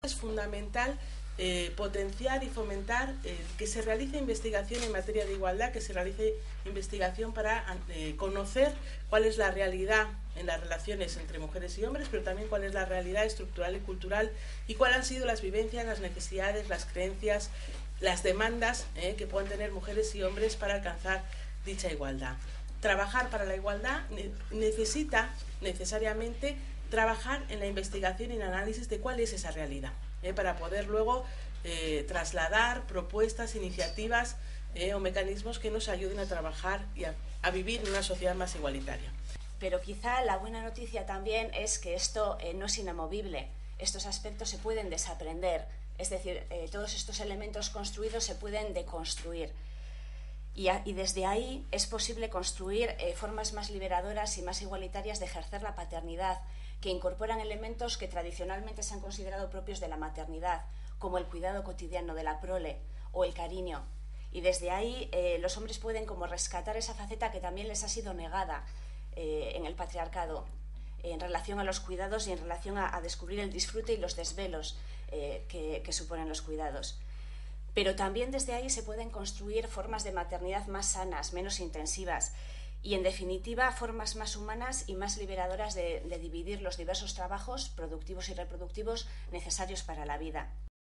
Es fundamental potenciar y fomentar que se realice investigación en materia de igualdad, que se realice investigación para conocer cuál es la realidad en las relaciones entre mujeres y hombres, pero también cuál es la realidad estructural y cultural y cuáles han sido las vivencias, las necesidades, las creencias, las demandas que puedan tener mujeres y hombres para alcanzar dicha igualdad. Trabajar para la igualdad necesita necesariamente trabajar en la investigación y en el análisis de cuál es esa realidad, para poder luego trasladar propuestas, iniciativas o mecanismos que nos ayuden a trabajar y a vivir en una sociedad más igualitaria. Pero quizá la buena noticia también es que esto no es inamovible. Estos aspectos se pueden desaprender, es decir, todos estos elementos construidos se pueden deconstruir. Y desde ahí es posible construir formas más liberadoras y más igualitarias de ejercer la paternidad, que incorporan elementos que tradicionalmente se han considerado propios de la maternidad, como el cuidado cotidiano de la prole o el cariño. Y desde ahí los hombres pueden como rescatar esa faceta que también les ha sido negada en el patriarcado, en relación a los cuidados y en relación a descubrir el disfrute y los desvelos que suponen los cuidados. Pero también desde ahí se pueden construir formas de maternidad más sanas, menos intensivas y, en definitiva, formas más humanas y más liberadoras de dividir los diversos trabajos productivos y reproductivos necesarios para la vida.